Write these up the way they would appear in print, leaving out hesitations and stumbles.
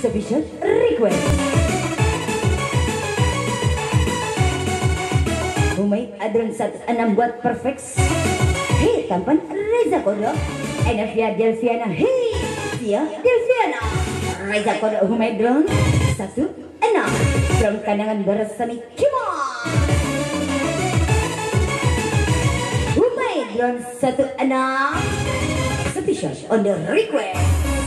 Submission Request. Humay Adron 16 buat perfect. Hei tampan Reza Kodok. Enafia Delviana. Hei Tia Delviana. Reza Kodok Humay Adron 16 from Kanangan Barasani. Come on. Humay Adron 16 Submission on the request.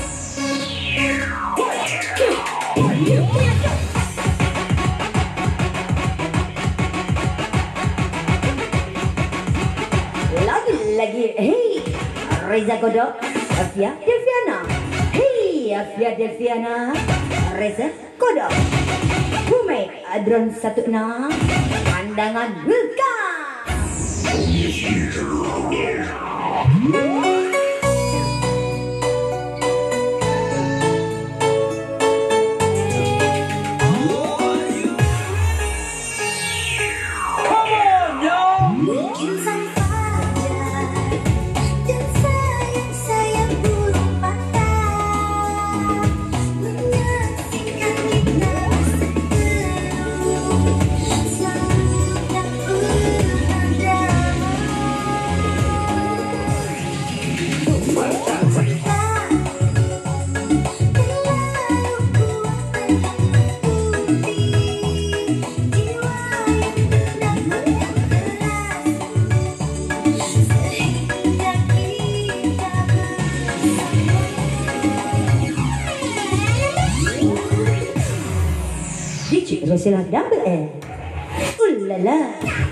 Lagi, hey, Reza Kodok, Afia Delviana, hey, Afia Delviana, Reza Kodok, Humay Adron 16, Pandangan Buka. Rosella Double L. Ooh la la.